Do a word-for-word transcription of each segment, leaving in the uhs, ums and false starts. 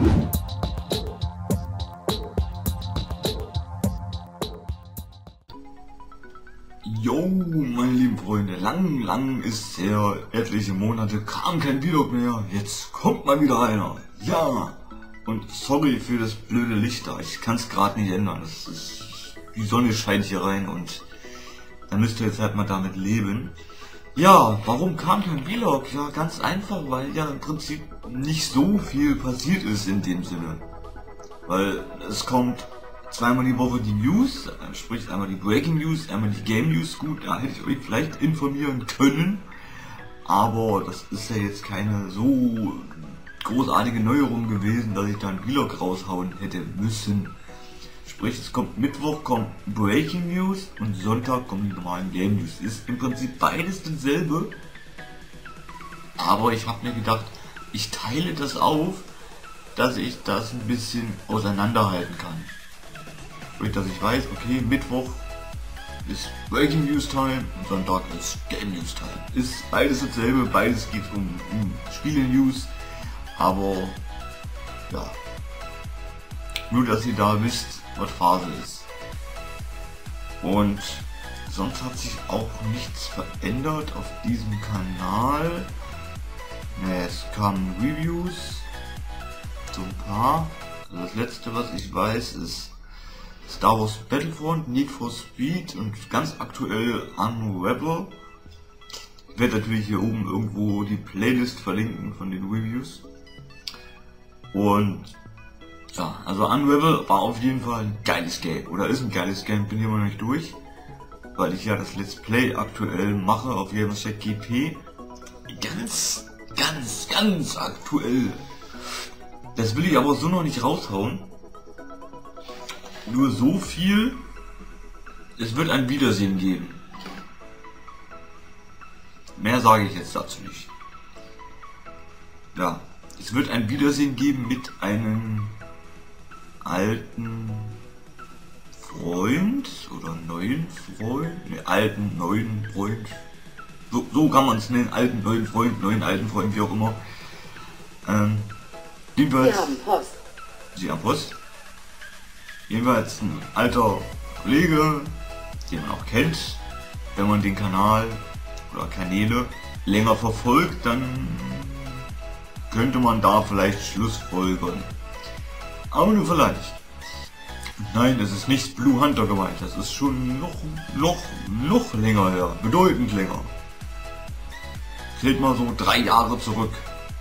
Yo, meine lieben Freunde, lang, lang ist her, etliche Monate kam kein Vlog mehr, jetzt kommt mal wieder einer, ja, und sorry für das blöde Licht da, ich kann es gerade nicht ändern, das ist, die Sonne scheint hier rein und da müsst ihr jetzt halt mal damit leben. Ja, warum kam kein Vlog? Ja, ganz einfach, weil ja im Prinzip nicht so viel passiert ist in dem Sinne, weil es kommt zweimal die Woche die News, sprich einmal die Breaking News, einmal die Game News. Gut, da hätte ich euch vielleicht informieren können, aber das ist ja jetzt keine so großartige Neuerung gewesen, dass ich da einen Vlog raushauen hätte müssen. Sprich, es kommt Mittwoch kommt Breaking News und Sonntag kommen die normalen Game News. Ist im Prinzip beides dasselbe, aber ich habe mir gedacht, ich teile das auf, dass ich das ein bisschen auseinanderhalten kann. Dass ich weiß, okay, Mittwoch ist Breaking News Time und Sonntag ist Game News Time. Ist beides dasselbe, beides geht um, um Spiele News, aber ja, nur dass ihr da wisst, was Phase ist. Und sonst hat sich auch nichts verändert auf diesem Kanal. Ne, es kamen Reviews, so ein paar. Also das letzte, was ich weiß, ist Star Wars Battlefront, Need for Speed und ganz aktuell Unravel. Ich werde natürlich hier oben irgendwo die Playlist verlinken von den Reviews. Und ja, also Unravel war auf jeden Fall ein geiles Game. Oder ist ein geiles Game, bin hier immer noch nicht durch. Weil ich ja das Let's Play aktuell mache auf Gamerset G P. Ganz, ganz, ganz aktuell. Das will ich aber so noch nicht raushauen. Nur so viel, es wird ein Wiedersehen geben. Mehr sage ich jetzt dazu nicht. Ja, es wird ein Wiedersehen geben mit einem alten Freund oder neuen Freund, ne, alten, neuen Freund. So, so kann man es nennen, alten, neuen Freund, neuen, alten Freund, wie auch immer. Ähm, jedenfalls, Sie haben Post. Sie haben Post. Jedenfalls ein alter Kollege, den man auch kennt. Wenn man den Kanal oder Kanäle länger verfolgt, dann könnte man da vielleicht schlussfolgern. Aber nur vielleicht. Nein, das ist nicht Blue Hunter gemeint, das ist schon noch, noch, noch länger her, bedeutend länger. Zählt mal so drei Jahre zurück.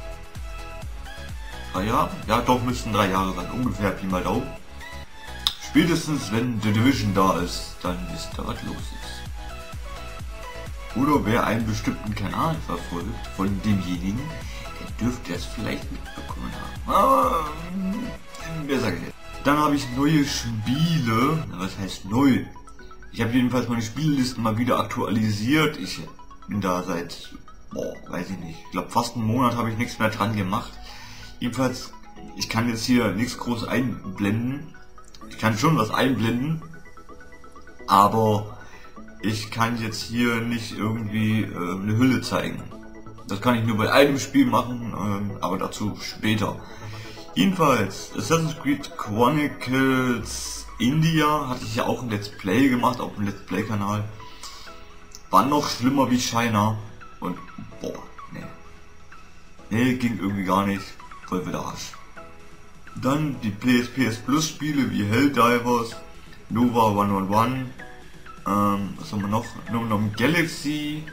Drei Jahre? Ja, doch, müssten drei Jahre sein, ungefähr Pi mal Daumen. Spätestens wenn The Division da ist, dann wisst ihr, was los ist. Oder wer einen bestimmten Kanal verfolgt von demjenigen, der dürfte es vielleicht mitbekommen haben. Aber besser geht. Dann habe ich neue Spiele. Was heißt neu? Ich habe jedenfalls meine Spiellisten mal wieder aktualisiert. Ich bin da seit, boah, weiß ich nicht, ich glaube fast einen Monat habe ich nichts mehr dran gemacht. Jedenfalls, ich kann jetzt hier nichts groß einblenden. Ich kann schon was einblenden, aber ich kann jetzt hier nicht irgendwie äh, eine Hülle zeigen. Das kann ich nur bei einem Spiel machen, ähm, aber dazu später. Jedenfalls, Assassin's Creed Chronicles India hatte ich ja auch ein Let's Play gemacht auf dem Let's Play Kanal. War noch schlimmer wie China und boah, nee. Nee, ging irgendwie gar nicht, voll wieder Arsch. Dann die P S P S Plus Spiele wie Helldivers, Nova hundertundeins, ähm, was haben wir noch? noch Galaxy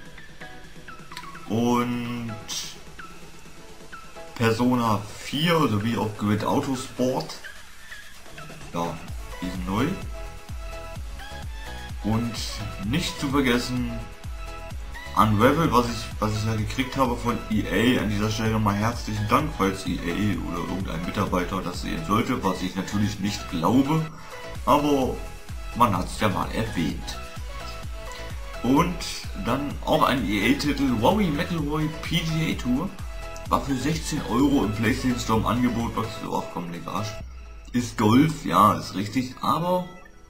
und Persona vier sowie auch Grid Autosport. Ja, die sind neu. Und nicht zu vergessen Unravel, was ich, was ich ja gekriegt habe von E A. An dieser Stelle nochmal herzlichen Dank, falls E A oder irgendein Mitarbeiter das sehen sollte, was ich natürlich nicht glaube, aber man hat es ja mal erwähnt. Und dann auch ein E A-Titel, Wowie McIlroy P G A Tour, war für sechzehn Euro im PlayStation Store im Angebot, was ich so, ach komm, leg Arsch. Ist Golf, ja, ist richtig, aber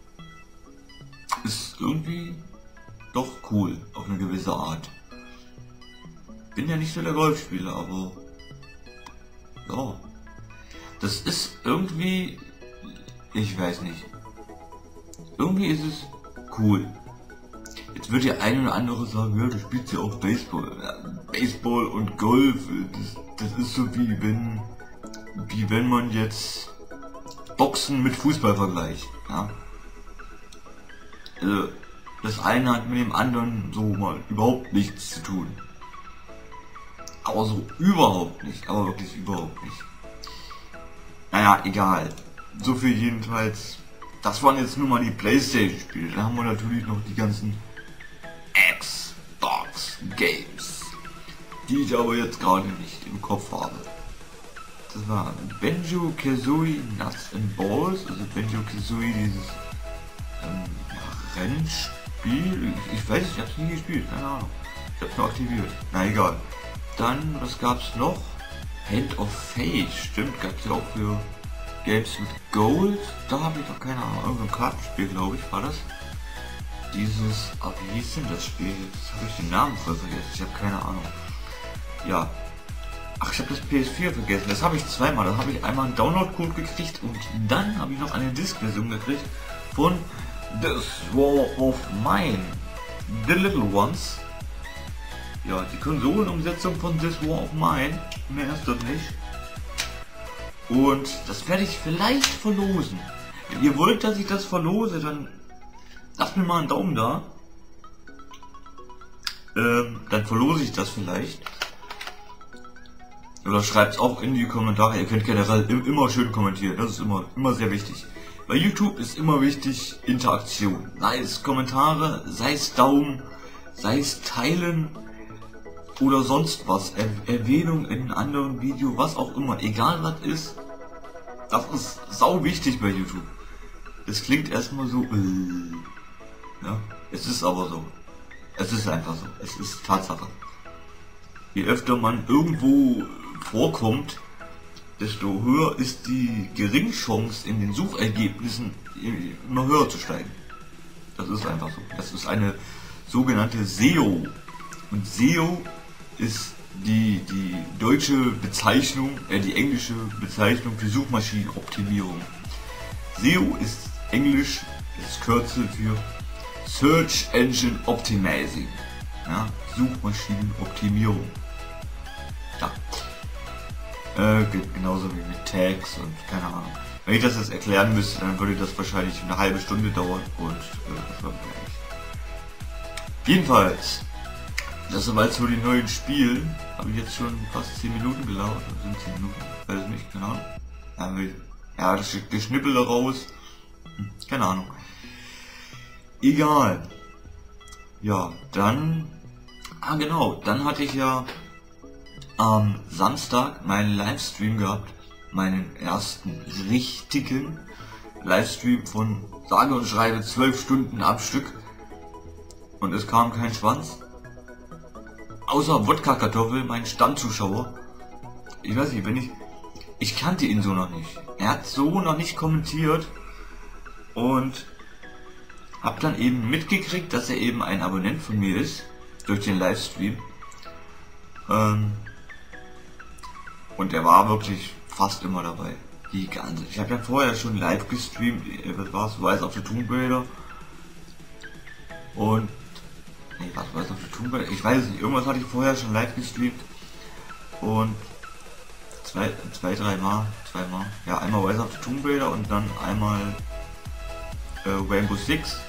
ist irgendwie doch cool, auf eine gewisse Art. Bin ja nicht so der Golfspieler, aber ja. Das ist irgendwie, ich weiß nicht, irgendwie ist es cool. Jetzt wird der eine oder andere sagen, ja, du spielst ja auch Baseball. Ja, Baseball und Golf, das, das ist so wie wenn, wie wenn man jetzt Boxen mit Fußball vergleicht. Ja? Also, das eine hat mit dem anderen so mal überhaupt nichts zu tun. Aber so überhaupt nicht, aber wirklich überhaupt nicht. Naja, egal. So viel jedenfalls. Das waren jetzt nur mal die PlayStation-Spiele. Dann haben wir natürlich noch die ganzen Xbox Games, die ich aber jetzt gerade nicht im Kopf habe. Das war Banjo-Kazooie Nuts and Balls, also Banjo-Kazooie, dieses ähm, Rennspiel. Ich, ich weiß nicht, ich hab's nie gespielt, keine Ahnung. Ich hab's nur aktiviert. Na egal. Dann, was gab's noch? Hand of Fate, stimmt, gab's ja auch für Games mit Gold. Da habe ich doch keine Ahnung, irgendein Kartenspiel, glaube ich, war das. Dieses, aber wie hieß denn das Spiel? Jetzt habe ich den Namen voll vergessen, ich habe keine Ahnung. Ja. Ach, ich habe das P S vier vergessen, das habe ich zweimal. Da habe ich einmal einen Download-Code gekriegt und dann habe ich noch eine Disk-Version gekriegt von This War of Mine. The Little Ones. Ja, die Konsolenumsetzung von This War of Mine. Mehr ist das nicht. Und das werde ich vielleicht verlosen. Wenn ihr wollt, dass ich das verlose, dann lasst mir mal einen Daumen da. Ähm, dann verlose ich das vielleicht. Oder schreibt es auch in die Kommentare. Ihr könnt generell immer schön kommentieren. Das ist immer, immer sehr wichtig. Bei YouTube ist immer wichtig Interaktion. Sei es Kommentare, sei es Daumen, sei es Teilen oder sonst was. Er Erwähnung in einem anderen Video, was auch immer. Egal was ist. Das ist sau wichtig bei YouTube. Es klingt erstmal so, äh, ja, es ist aber so. Es ist einfach so. Es ist Tatsache. Je öfter man irgendwo vorkommt, desto höher ist die Geringchance in den Suchergebnissen immer höher zu steigen. Das ist einfach so. Das ist eine sogenannte S E O. Und S E O ist die, die deutsche Bezeichnung, äh, die englische Bezeichnung für Suchmaschinenoptimierung. S E O ist Englisch, ist Kürzel für Search Engine Optimizing. Ja, Suchmaschinenoptimierung. Ja. Äh, genauso wie mit Tags und keine Ahnung. Wenn ich das jetzt erklären müsste, dann würde das wahrscheinlich eine halbe Stunde dauern und äh, das war gleich. Jedenfalls, das soweit zu den neuen Spielen. Habe ich jetzt schon fast zehn Minuten gelaufen. Oder sind zehn Minuten? Weiß ich nicht, keine Ahnung. Ja, das Geschnippel da raus. Hm, keine Ahnung. Egal. Ja, dann... Ah genau, dann hatte ich ja am Samstag meinen Livestream gehabt. Meinen ersten richtigen Livestream von sage und schreibe zwölf Stunden am Stück. Und es kam kein Schwanz. Außer Wodka-Kartoffel, mein Stammzuschauer. Ich weiß nicht, wenn ich... Ich kannte ihn so noch nicht. Er hat so noch nicht kommentiert. Und hab dann eben mitgekriegt, dass er eben ein Abonnent von mir ist. Durch den Livestream. Ähm, und er war wirklich fast immer dabei. Die ganze... Ich habe ja vorher schon live gestreamt. Was war's? Rise of the Tomb Raider. Und... Nee, was war das auf der Tomb Raider? Ich weiß es nicht. Irgendwas hatte ich vorher schon live gestreamt. Und... Zwei, zwei, drei Mal. Zweimal. Ja, einmal Rise of the Tomb Raider und dann einmal... Äh, Rainbow Six.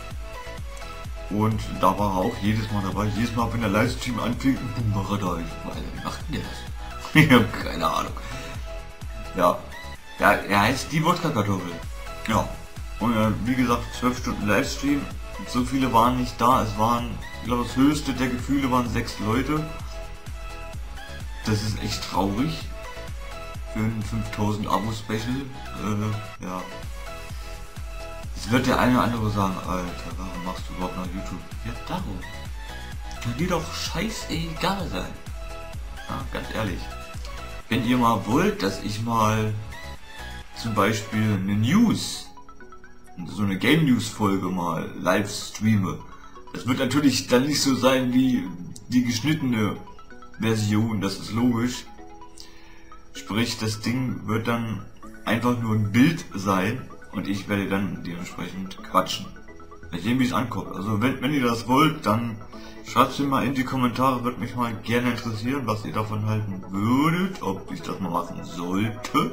Und da war er auch jedes Mal dabei. Jedes Mal, wenn der Livestream anfing, boom, war er da. Ich weiß, wie macht denn der das? Ich habe keine Ahnung. Ja. Ja, er heißt die Wodka-Kartoffel. Ja. Und äh, wie gesagt, zwölf Stunden Livestream. So viele waren nicht da. Es waren, ich glaube, das höchste der Gefühle waren sechs Leute. Das ist echt traurig. Für ein fünftausend Abo-Special. Äh, ja. Jetzt wird der eine oder andere sagen, Alter, warum machst du überhaupt noch YouTube? Ja, darum. Kann dir doch scheißegal sein. Ja, ganz ehrlich. Wenn ihr mal wollt, dass ich mal zum Beispiel eine News, so eine Game News Folge mal live streame, das wird natürlich dann nicht so sein wie die geschnittene Version, das ist logisch. Sprich, das Ding wird dann einfach nur ein Bild sein und ich werde dann dementsprechend quatschen. Mit dem, wie es ankommt. Also wenn, wenn ihr das wollt, dann schreibt es mir mal in die Kommentare, würde mich mal gerne interessieren, was ihr davon halten würdet, ob ich das mal machen sollte.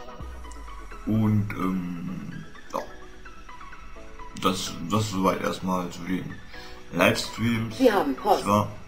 Und ähm, ja, das, das soweit erstmal zu den Livestreams. Wir haben Post. Es war,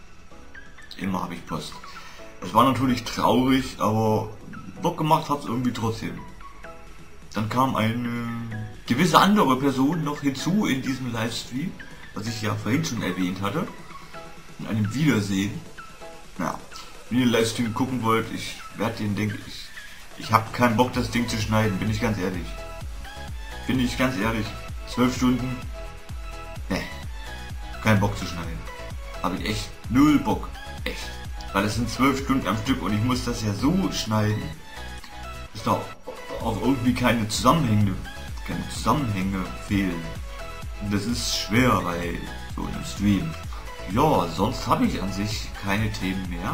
immer habe ich Post. Es war natürlich traurig, aber Bock gemacht hat es irgendwie trotzdem. Dann kam eine gewisse andere Person noch hinzu in diesem Livestream, was ich ja vorhin schon erwähnt hatte. In einem Wiedersehen. Ja, wenn ihr den Livestream gucken wollt, ich werde den, denke ich, ich habe keinen Bock, das Ding zu schneiden, bin ich ganz ehrlich. Bin ich ganz ehrlich. Zwölf Stunden, ne, kein Bock zu schneiden. Habe ich echt null Bock, echt. Weil es sind zwölf Stunden am Stück und ich muss das ja so schneiden. Ist doch auch irgendwie keine Zusammenhänge, keine Zusammenhänge fehlen. Und das ist schwer bei so einem Stream. Ja, sonst habe ich an sich keine Themen mehr.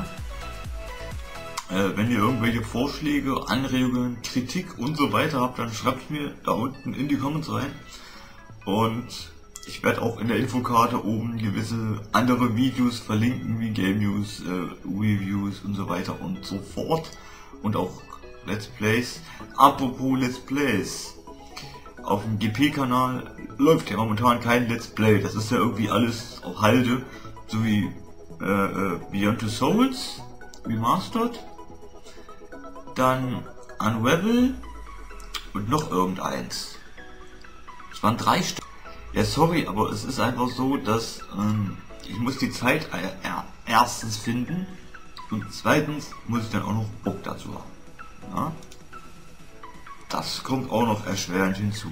Äh, wenn ihr irgendwelche Vorschläge, Anregungen, Kritik und so weiter habt, dann schreibt mir da unten in die Comments rein. Und ich werde auch in der Infokarte oben gewisse andere Videos verlinken, wie Game News, äh, Reviews und so weiter und so fort. Und auch Let's Plays. Apropos Let's Plays. Auf dem G P-Kanal läuft ja momentan kein Let's Play. Das ist ja irgendwie alles auf Halde. So wie äh, äh, Beyond Two Souls Remastered. Dann Unravel und noch irgendeins. Es waren drei Stück. Ja, sorry, aber es ist einfach so, dass ähm, ich muss die Zeit äh, erstens finden und zweitens muss ich dann auch noch Bock dazu haben. Ja? Das kommt auch noch erschwerend hinzu.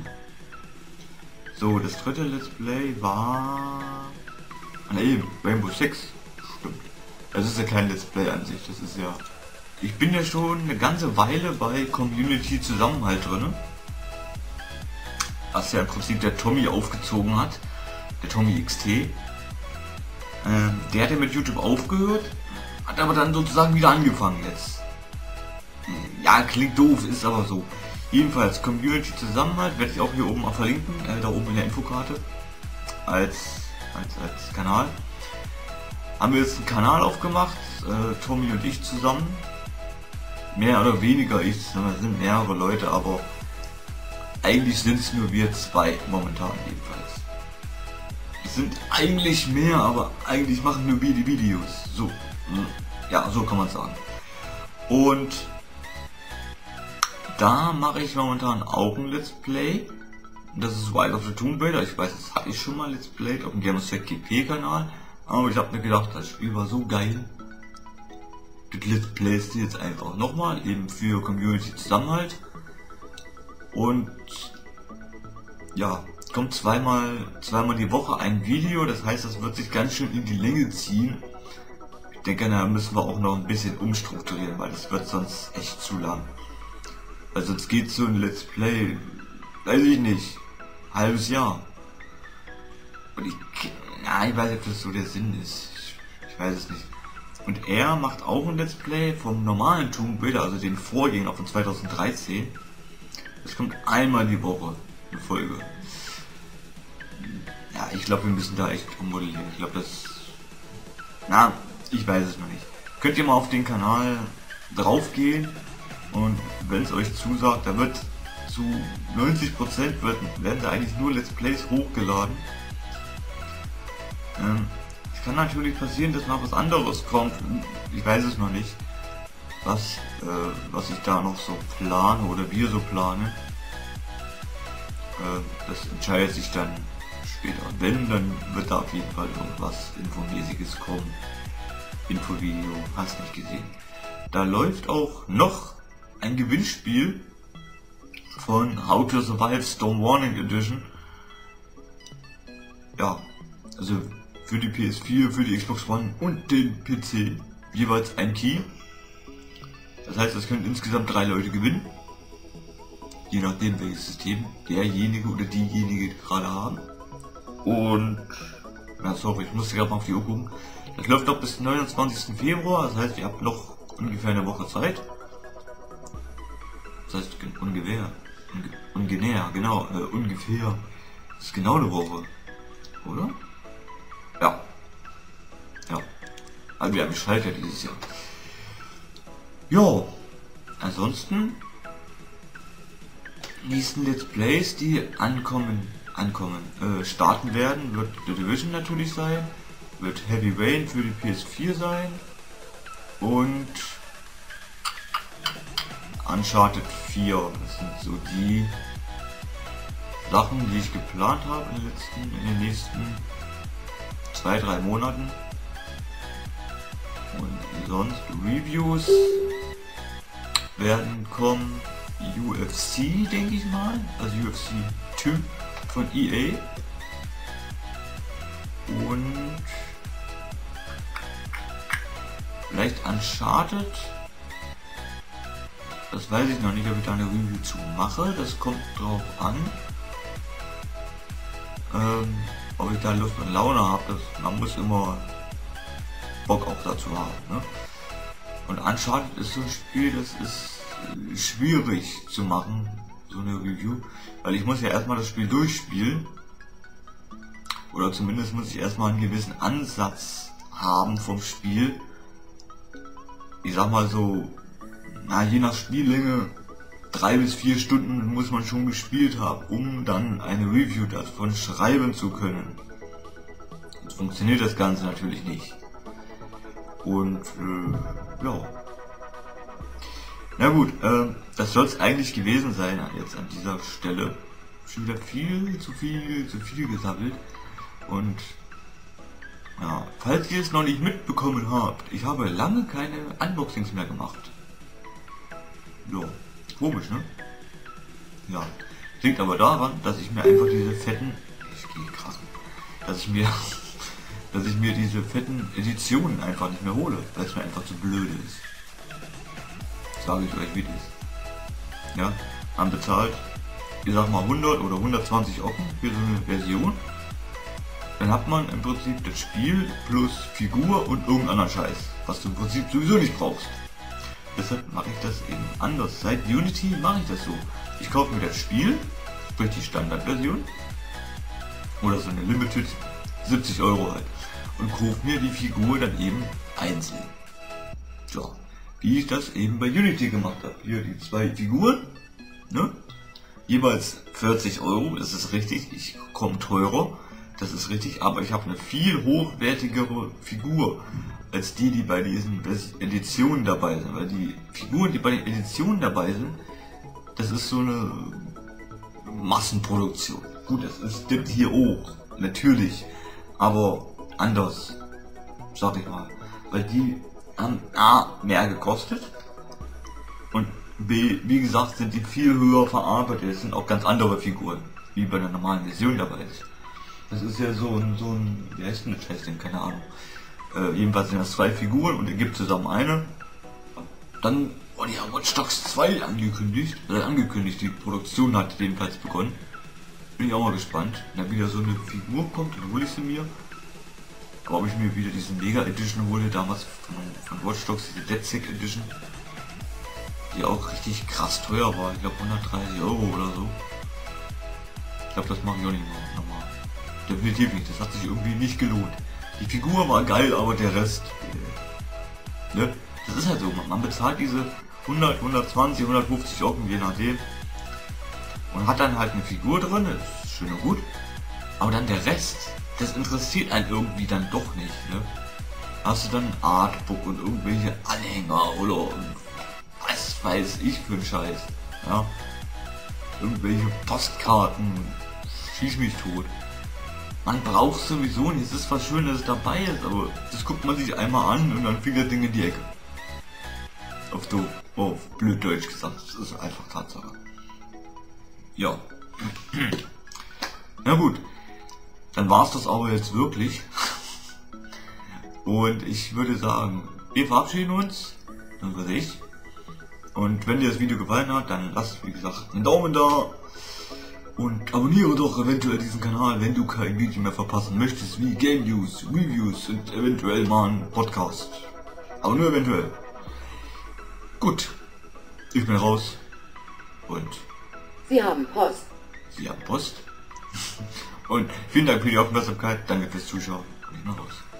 So, das dritte Let's Play war... Ah ne, Rainbow Six. Stimmt. Das ist ja kein Let's Play an sich, das ist ja... Ich bin ja schon eine ganze Weile bei Community Zusammenhalt drin. Was ja im Prinzip der Tommy aufgezogen hat. Der Tommy X T. Ähm, der hat ja mit YouTube aufgehört, hat aber dann sozusagen wieder angefangen jetzt. Ja, klingt doof, ist aber so. Jedenfalls, Community Zusammenhalt werde ich auch hier oben mal verlinken, äh, da oben in der Infokarte. Als, als, als Kanal. Haben wir jetzt einen Kanal aufgemacht, äh, Tommy und ich zusammen. Mehr oder weniger ich, es sind mehrere Leute, aber eigentlich sind es nur wir zwei momentan jedenfalls. Es sind eigentlich mehr, aber eigentlich machen nur wir die Videos. So, ja, so kann man sagen. Und da mache ich momentan auch ein Let's Play. Das ist Wild of the Tomb Raider. Ich weiß, das habe ich schon mal Let's Played auf dem Gamersec G P Kanal. Aber ich habe mir gedacht, das Spiel war so geil. Das Let's Plays jetzt einfach nochmal, eben für Community Zusammenhalt. Und ja, kommt zweimal, zweimal die Woche ein Video. Das heißt, das wird sich ganz schön in die Länge ziehen. Ich denke, da müssen wir auch noch ein bisschen umstrukturieren, weil das wird sonst echt zu lang. Weil sonst geht so ein Let's Play, weiß ich nicht, halbes Jahr. Und ich, na, ich weiß nicht, ob das so der Sinn ist. Ich, ich weiß es nicht. Und er macht auch ein Let's Play vom normalen Tomb Raider, also den Vorgänger von zweitausenddreizehn. Es kommt einmal die Woche eine Folge. Ja, ich glaube, wir müssen da echt ummodellieren. Ich glaube, das... Na, ich weiß es noch nicht. Könnt ihr mal auf den Kanal drauf gehen und wenn es euch zusagt, da wird zu neunzig Prozent werden da eigentlich nur Let's Plays hochgeladen. Ähm, es kann natürlich passieren, dass noch was anderes kommt. Ich weiß es noch nicht, was, äh, was ich da noch so plane oder wir so planen. Äh, das entscheidet sich dann später. Und wenn, dann wird da auf jeden Fall irgendwas Infomäßiges kommen. Infovideo, hast nicht gesehen. Da läuft auch noch ein Gewinnspiel von How to Survive Storm Warning Edition. Ja, also für die P S vier, für die Xbox One und den P C jeweils ein Key. Das heißt, es können insgesamt drei Leute gewinnen. Je nachdem, welches System derjenige oder diejenige gerade haben. Und, na sorry, ich musste gerade mal auf die Uhr gucken. Das läuft noch bis neunundzwanzigsten Februar, das heißt, ihr habt noch ungefähr eine Woche Zeit. Das heißt ungefähr. Unge ungefähr, genau, äh, ungefähr. Das ist genau eine Woche. Oder? Ja. Ja. Also wir haben Schalter dieses Jahr. Ja. Ansonsten nächsten Let's Plays, die ankommen, ankommen, äh, starten werden, wird The Division natürlich sein, wird Heavy Rain für die P S vier sein und Uncharted vier. Das sind so die Sachen, die ich geplant habe in den letzten, in den nächsten zwei, drei Monaten. Und sonst Reviews werden kommen. U F C, denke ich mal, also U F C zwei von E A und vielleicht Uncharted. Das weiß ich noch nicht, ob ich da eine Review zu mache, das kommt drauf an, ähm, ob ich da Lust und Laune habe. Man muss immer Bock auch dazu haben, ne? Und Uncharted ist so ein Spiel, das ist schwierig zu machen, so eine Review, weil ich muss ja erstmal das Spiel durchspielen, oder zumindest muss ich erstmal einen gewissen Ansatz haben vom Spiel. Ich sag mal so, na, je nach Spiellänge drei bis vier Stunden muss man schon gespielt haben, um dann eine Review davon schreiben zu können. Jetzt funktioniert das Ganze natürlich nicht. Und äh, ja. Na gut, äh, das soll es eigentlich gewesen sein jetzt an dieser Stelle. Schon wieder viel zu viel, zu viel gesammelt. Und ja, falls ihr es noch nicht mitbekommen habt, ich habe lange keine Unboxings mehr gemacht. Ja, komisch, ne? Ja, liegt aber daran, dass ich mir einfach diese fetten, ich gehe krass, dass ich mir, dass ich mir diese fetten Editionen einfach nicht mehr hole, weil es mir einfach zu blöd ist. Sage ich euch, wie das ist. Ja, man bezahlt, ich sag mal hundert oder hundertzwanzig Euro für so eine Version. Dann hat man im Prinzip das Spiel plus Figur und irgendeinen anderen Scheiß, was du im Prinzip sowieso nicht brauchst. Deshalb mache ich das eben anders. Seit Unity mache ich das so. Ich kaufe mir das Spiel, sprich die Standardversion, oder so eine Limited, siebzig Euro halt, und kaufe mir die Figur dann eben einzeln. So, wie ich das eben bei Unity gemacht habe. Hier die zwei Figuren, ne? Jeweils vierzig Euro, das ist richtig, ich komme teurer, das ist richtig, aber ich habe eine viel hochwertigere Figur als die, die bei diesen Editionen dabei sind, weil die Figuren, die bei den Editionen dabei sind, das ist so eine Massenproduktion. Gut, das ist, stimmt hier auch, natürlich, aber anders, sag ich mal, weil die haben A, mehr gekostet und B, wie gesagt, sind die viel höher verarbeitet. Es sind auch ganz andere Figuren, wie bei der normalen Version dabei ist. Das ist ja so ein, so ein, wie heißt denn das Testing, keine Ahnung. Äh, jedenfalls sind das zwei Figuren und er gibt zusammen eine. Dann wurde ja Watch Dogs zwei angekündigt, äh, angekündigt, die Produktion hat jedenfalls begonnen. Bin ich auch mal gespannt. Wenn da wieder so eine Figur kommt, dann hole ich sie mir. Aber ob ich mir wieder diesen Mega Edition hole, damals von, von Watch Dogs, diese Dead Sick Edition, die auch richtig krass teuer war, ich glaube hundertdreißig Euro oder so. Ich glaube, das mache ich auch nicht mehr nochmal. Definitiv nicht, das hat sich irgendwie nicht gelohnt. Die Figur war geil, aber der Rest, äh, ne? Das ist halt so, man, man bezahlt diese hundert, hundertzwanzig, hundertfünfzig Euro, je nachdem, und hat dann halt eine Figur drin, das ist schön und gut, aber dann der Rest, das interessiert einen irgendwie dann doch nicht, ne? Hast du dann ein Artbook und irgendwelche Anhänger oder was weiß ich für ein Scheiß, ja? Irgendwelche Postkarten, schieß mich tot. Man braucht sowieso nicht, es ist was schön, dass es dabei ist, aber das guckt man sich einmal an und dann fliegt das Ding in die Ecke. Auf doof, auf blöd Deutsch gesagt, das ist einfach Tatsache. Ja. Na gut, dann war es das aber jetzt wirklich. Und ich würde sagen, wir verabschieden uns, das weiß ich. Und wenn dir das Video gefallen hat, dann lass, wie gesagt, einen Daumen da. Und abonniere doch eventuell diesen Kanal, wenn du kein Video mehr verpassen möchtest, wie Game News, Reviews und eventuell mal einen Podcast. Aber nur eventuell. Gut, ich bin raus. Und Sie haben Post. Sie haben Post. Und vielen Dank für die Aufmerksamkeit. Danke fürs Zuschauen. Und ich mach raus.